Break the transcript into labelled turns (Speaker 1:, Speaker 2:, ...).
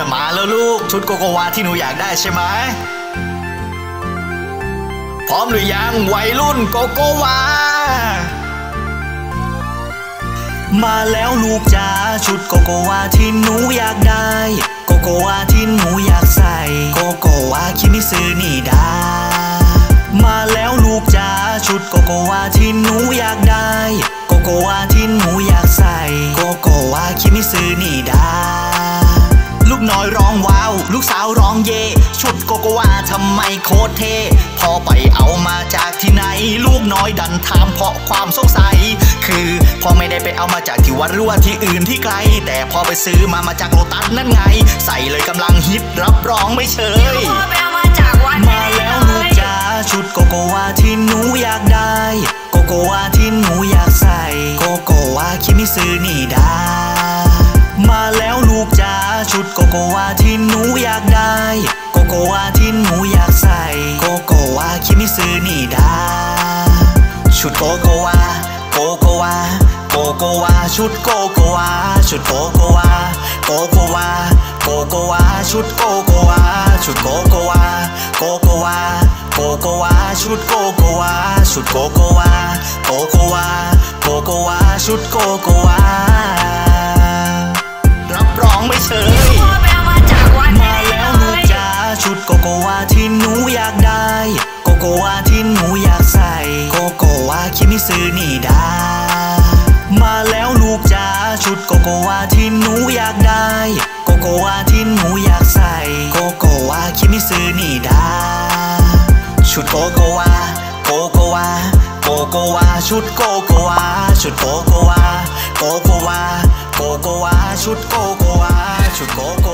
Speaker 1: มาแล้วลูกชุดโกโกวาที่หนูอยากได้ใช่ไหมพร้อมหรือยังวัยรุ่นโกโกวามาแล้วลูกจ๋าชุดโกโกวาที่หนูอยากได้โกโกวาที่หนูอยากใส่โกโกวาคิมิซึนิดามาแล้วลูกจ๋าชุดโกโกวาที่หนูอยากได้โกโกวาที่หนูอยากใส่โกโกวาคิมิซึนิดาลูกน้อยร้องว้าวลูกสาวร้องเย่ชุดโกโกวาทำไมโคตรเท่พ่อไปเอามาจากที่ไหนลูกน้อยดันถามเพราะความสงสัยคือพ่อไม่ได้ไปเอามาจากที่วัดหรือว่าที่อื่นที่ไกลแต่พ่อไปซื้อมาจากโลตัสนั่นไงใส่เลยกำลังฮิตรับรองไม่เชย
Speaker 2: พ่อไปเอามาจากวัด
Speaker 1: มาแล้วลูกจ๋าชุดโกโกวาที่หนูอยากได้โกโกวาที่หนูอยากใส่โกโกวาคิมิซึนิดามาแล้วลูกจ๋าชุดโกโกวาที่หนูอยากได้โกโกวาที่หนูอยากใส่โกโกวาคิมิซึนิดาชุดโกโกวาโกโกวาโกโกวาชุดโกโกวาชุดโกโกวาโกโกวาโกโกวาชุดโกโกวาชุดโกโกวาโกโกวาโกโกวาชุดโกโกวาชุดโกโกวาโกโกวาโกโกวาชุดโกโกวารับรองไม่เชย
Speaker 2: พ่อไปเอามาจากวัด
Speaker 1: มาแล้วลูกจ๋าชุดโกโกวาที่หนูอยากได้โกโกวาที่หนูอยากใส่โกโกวาคิมิซึนิดามาแล้วลูกจ๋าชุดโกโกวาที่หนูอยากได้โกโกวาที่หนูอยากใส่โกโกวาคิมิซึนิดาชุดโกโกวาโกโกวาโกโกวาชุดโกโกวาชุดโกโกวาโกโกวาโกโกวาชุดโกโกวาชุดโกโก